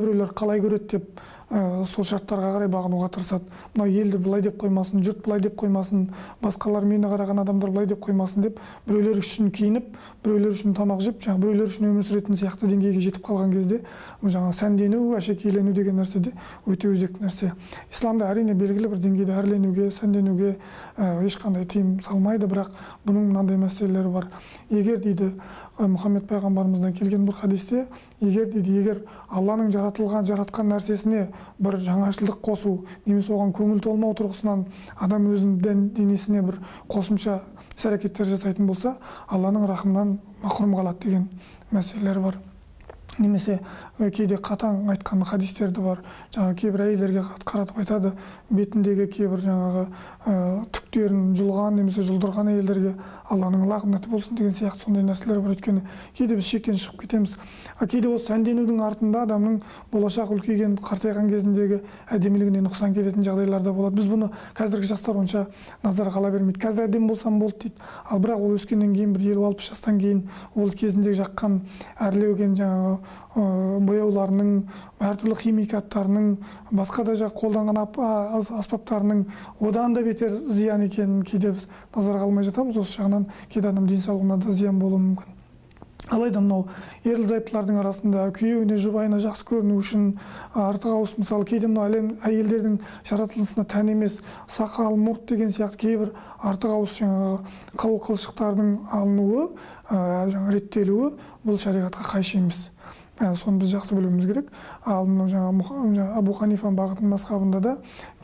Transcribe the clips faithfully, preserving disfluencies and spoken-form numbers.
біреулер қалай көреді деп сол шарттарға қарай бағынуға тырысады. Мына елді былай деп қоймасын, жұрт былай деп қоймасын, басқалар мені қараған адамдар былай деп қоймасын деп, біреулер үшін киініп, біреулер үшін тамақ жеп, жаңа біреулер үшін өмір сүретін сияқты деңгейге жетіп қалған кезде, жаңа сәндену, әшекейлену деген нәрсе де өте өзекті нәрсе. Исламда әрине белгілі бір деңгейде әрленуге, сәнденуге ешқандай тыйым салмайды, бірақ бұның мынандай мәселелері бар. Егер дейді Мұхаммед пайғамбарымыздан келген бір хадисте, егер дейді, егер Алланың жаратылған, жаратқан нәрсесіне бір жаңашылдық қосу, немесе оған көңіл толмау тұрғысынан адам өзінің денесіне бір қосымша іс-әрекеттер жасайтын болса, Алланың рахымынан махрұм қалады деген мәселелер бар. Немесе кейде қатаң айтқан хадистерді бар. Жаңа кейбір әйелдерге қаратып айтады, бетіндегі кейбір жаңағы түктерін жұлған немесе жұлдырған әйелдерге Алланың лағнаты болсын деген сияқты сондай нәрселер бар. Өйткені кейде біз шектен шығып кетеміз. Кейде осы сәнденудің артында адамның болашақ үлкейген, қартайған кезіндегі әдемілігіне нұқсан келетін жағдайлар да болады. Біз бұны қазіргі жастар онша назарға ала бермейді. Қазір әдемі болсам болды дейді. Ал бірақ ол өскеннен кейін бір елу алпыс жастан кейін ол кезіндегі жаққан әрлеуген жаңағы бояуларының, әртүрлі химикаттарының, басқа да жақ қолданған аспаптарының одан да бетер зиян екенін кейде біз назарға алмай жатамыз. Осы жағынан кейде адам денсаулығына да зиян болуы мүмкін. Алайда мынау ерлі-зайыптылардың арасында күйеуіне, жұбайына жақсы көріну үшін артық ауыс, мысалы кейде мынау әлем әйелдердің жаратылысына тән емес сақал, мұрт деген сияқты кейбір артық ауыс жаңағы қыл-қылшықтардың алынуы, жаңа реттелуі бұл шариғатқа қайшы емес. Соны біз жақсы білуіміз керек. Ал мынау жаңа Абу Ханифа бағытының мазхабында да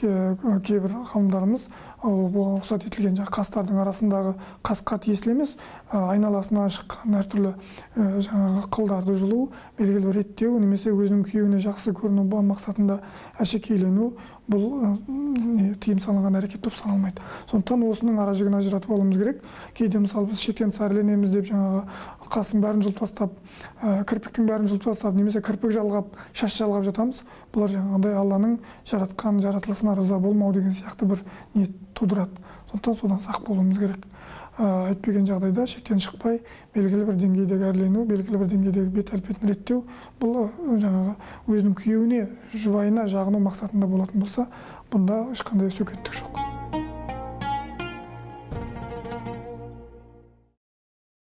кейбір ғалымдарымыз рұқсат етілген жаңа қастардың арасындағы қасқа тиесілі емес, айналасынан шыққан әртүрлі жаңағы қылдарды жұлу, белгілі бір реттеу, немесе өзінің күйеуіне жақсы көріну мақсатында әшекейлену, бұл тыйым салынған әрекет болып саналмайды. Сондықтан осының ара жігін ажыратып алуымыз керек. Кейде мысалы біз шектен сарыленеміз деп жаңағы қасын бәрін жұлып тастап, кірпіктің бәрін жұлып тастап, немесе кірпік жалғап, шаш жалғап жатамыз. Бұлар жаңағыдай Алланың жаратқан жаратылысына риза болмау деген сияқты бір ниет тудырады. Сондықтан содан сақ болуымыз керек. Айтпеген жағдайда шектен шықпай, белгілі бір деңгейдегі әрлену, белгілі бір деңгейдегі бет әлпетін реттеу, бұл жаңағы өзінің күйеуіне, жұбайына жағыну мақсатында болатын болса, бұнда ешқандай сөкеттік жоқ.